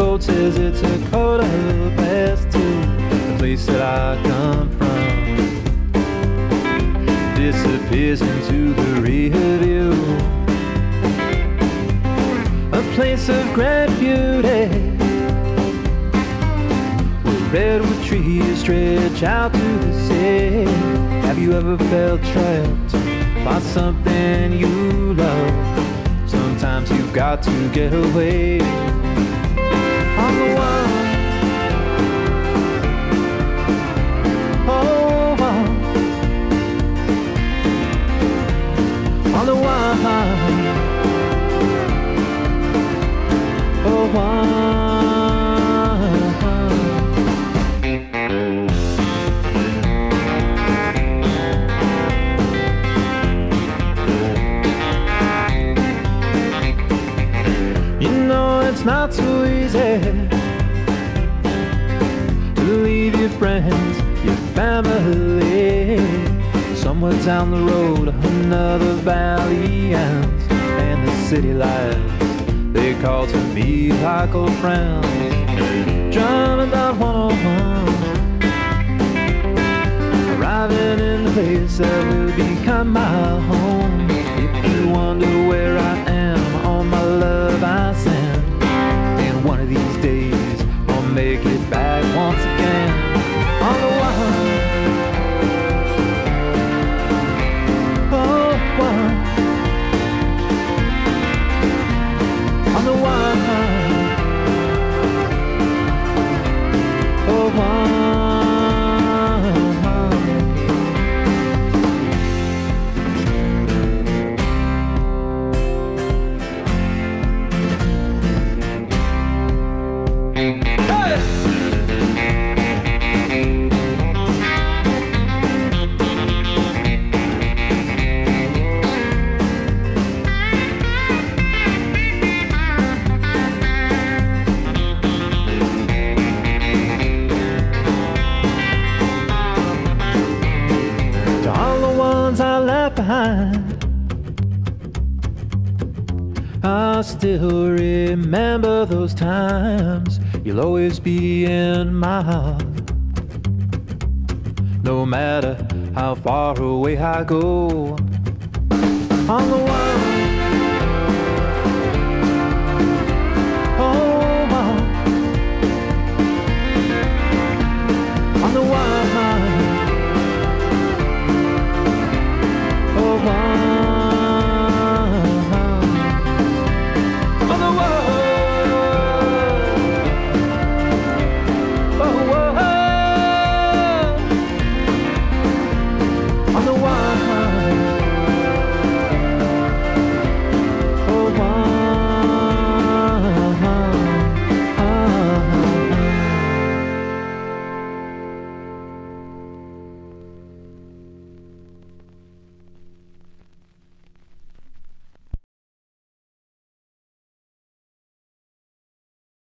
road says it's a quarter past 2. The place that I come from disappears into the rear view. A place of great beauty, where redwood trees stretch out to the sea. Have you ever felt trapped by something you love? Sometimes you've got to get away. On the one, oh, on the one, oh, one. It's not so easy to leave your friends, your family. Somewhere down the road, another valley ends, and the city lights, they call to me like old friends. Driving down 101, arriving in the place that will become my home. If you wonder where I am, all my love I send. One of these days I'll make it back once again. On the one, oh, one, on the one, oh, one. I still remember those times. You'll always be in my heart, no matter how far away I go. On the one,